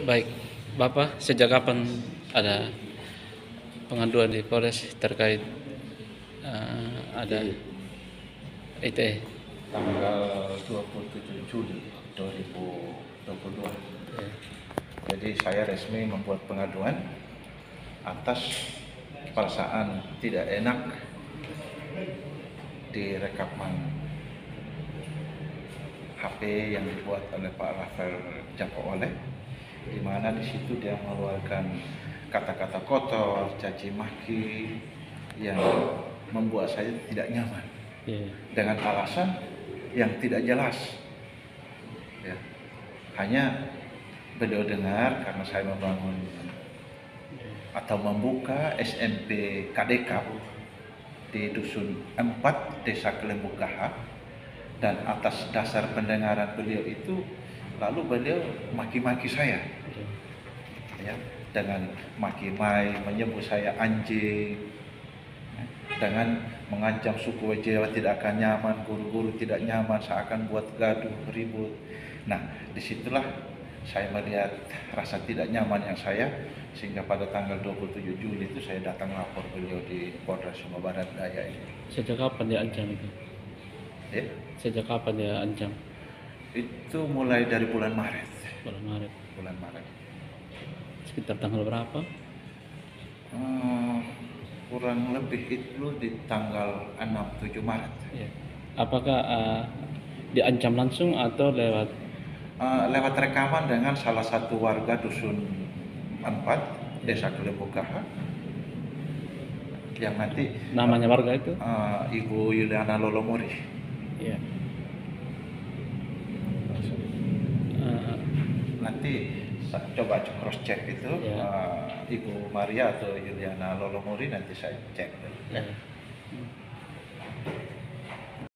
Baik, Bapak, sejak kapan ada pengaduan di Polres terkait ada ITE? Tanggal 27 Juli 2022. Ya. Jadi saya resmi membuat pengaduan atas perasaan tidak enak di rekaman HP yang dibuat oleh Pak Rafael Jampo Oleh, di mana di situ dia mengeluarkan kata-kata kotor, caci maki yang membuat saya tidak nyaman dengan alasan yang tidak jelas. Ya. Hanya beliau dengar karena saya membangun atau membuka SMP KDK di Dusun 4 Desa Kelembugaha, dan atas dasar pendengaran beliau itu lalu beliau maki-maki saya, ya, dengan maki-maki, menyebut saya anjing, dengan mengancam suku Jawa tidak akan nyaman, guru-guru tidak nyaman, seakan buat gaduh, ribut. Nah, disitulah saya melihat rasa tidak nyaman yang saya, sehingga pada tanggal 27 Juli itu saya datang lapor beliau di Polres Sumba Barat Daya ini. Sejak kapan dia ancam itu? Ya? Sejak kapan dia ancam? Itu mulai dari bulan Maret. Bulan Maret. Bulan Maret. Sekitar tanggal berapa? Kurang lebih itu di tanggal 6-7 Maret. Ya. Apakah diancam langsung atau lewat? Lewat rekaman dengan salah satu warga Dusun 4 Desa Kelembugaha, yang nanti Namanya warga itu? Ibu Yuliana Lolomori. Ya. Nanti coba cross check itu, ya. Ibu Maria atau Yuliana Lolomori, nanti saya cek. Ya.